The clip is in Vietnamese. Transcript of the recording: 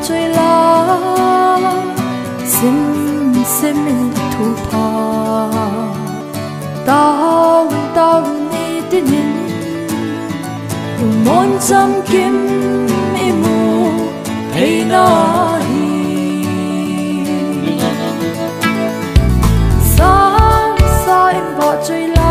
trôi lá sim sim thu pa tao ni tin dùng môn chăm kim imu hay na hi sa sa em bỏ trôi lá